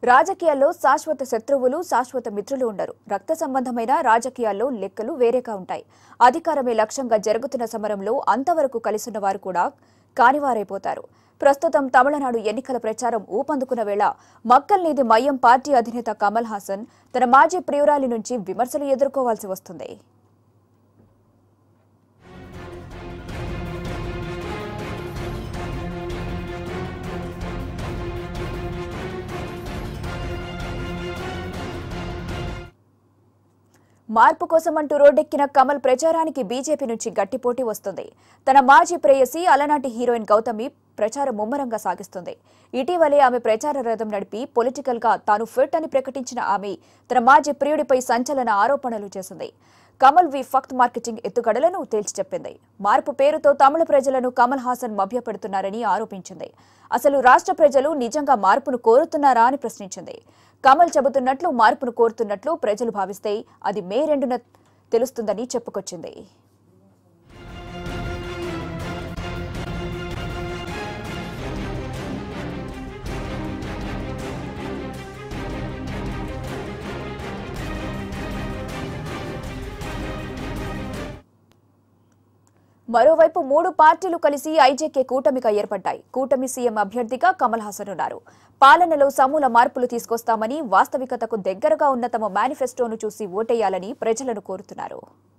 రాజకీయాల్లో శాశ్వత శత్రువులు శాశ్వత మిత్రులు ఉండరు. రక్త సంబంధమైన రాజకీయాల్లో లెక్కలు వేరేగా ఉంటాయి. అధికారమే లక్ష్యంగా జరుగుతున్న సమరంలో అంతవరకు కలిసున్న వారు కూడా కానివారైపోతారు. ప్రస్తుతం తమిళనాడు ఎన్నికల ప్రచారం ఊపందుకున్న వేళ మక్కల్ నీది మయ్యం పార్టీ అధినేత కమల్ హాసన్ తన మాజీ ప్రియురాలి నుంచి విమర్శలు ఎదుర్కోవాల్సి వస్తుంది. మార్పు కోసమంటూ రోడ్డెక్కిన కమల్ ప్రచారానికి బీజేపీ నుంచి గట్టి పోటీ వస్తుంది. తన మాజీ ప్రేయసి అలనాటి హీరోయిన్ గౌతమి ప్రచారం ముమ్మరంగా సాగిస్తుంది. ఇటీవలే ఆమె ప్రచార రథం నడిపి పొలిటికల్ గా తాను ఫిట్ అని ప్రకటించిన ఆమె తన మాజీ ప్రియుడిపై సంచలన ఆరోపణలు చేసింది. కమల్ వి ఫక్త్ మార్కెటింగ్ ఎత్తుగడలను తేల్చి చెప్పింది. మార్పు పేరుతో తమిళ ప్రజలను కమల్ హాసన్ మభ్యపెడుతున్నారని ఆరోపించింది. అసలు రాష్ట్ర ప్రజలు నిజంగా మార్పును కోరుతున్నారా అని ప్రశ్నించింది. కమల్ చెబుతున్నట్లు మార్పును కోరుతున్నట్లు ప్రజలు భావిస్తే అది మే 2న తెలుస్తుందని చెప్పుకొచ్చింది. మరోవైపు 3 పార్టీలు కలిసి ఐజేకే కూటమిగా ఏర్పడ్డాయి. కూటమి సీఎం అభ్యర్థిగా కమల్ హాసన్ ఉన్నారు. పాలనలో సమూల మార్పులు తీసుకొస్తామని వాస్తవికతకు దగ్గరగా ఉన్న తమ మేనిఫెస్టోను చూసి ఓటేయాలని ప్రజలను కోరుతున్నారు.